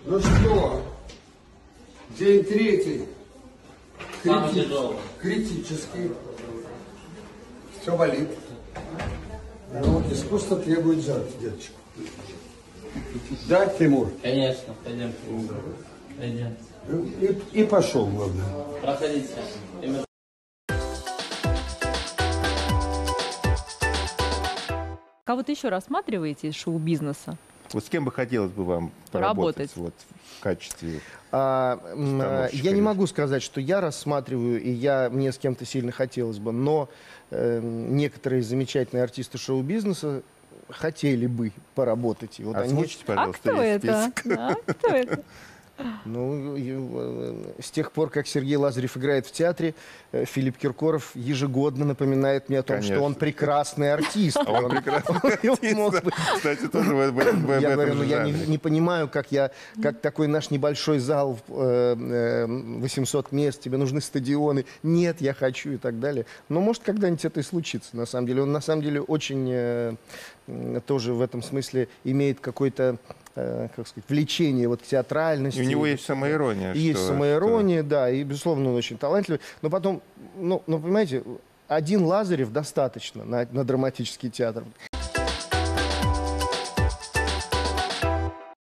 Ну что, день третий. Самый тяжелый. Критический. Все болит. Но искусство требует жертв, деточка. Да, Тимур? Конечно, пойдем. Пойдем. И пошел, главное. Проходите. Кого-то еще рассматриваете из шоу-бизнеса? Вот с кем бы хотелось бы вам поработать вот, в качестве Я не могу сказать, что я рассматриваю, и мне с кем-то сильно хотелось бы, но некоторые замечательные артисты шоу-бизнеса хотели бы поработать. И вот Озвучите, пожалуйста, кто весь это? список. Кто это? Ну, с тех пор, как Сергей Лазарев играет в театре, Филипп Киркоров ежегодно напоминает мне о том, что он прекрасный артист. Он прекрасный артист. Кстати, тоже в этом Я говорю, я жанре. не понимаю, как такой наш небольшой зал, 800 мест, тебе нужны стадионы. Нет, я хочу и так далее. Но может когда-нибудь это и случится, на самом деле. Он на самом деле очень тоже в этом смысле имеет какой-то, как сказать, влечение вот к театральности. И у него есть самоирония. Есть самоирония, да, и, безусловно, он очень талантливый. Но потом, ну, понимаете, один Лазарев достаточно на драматический театр.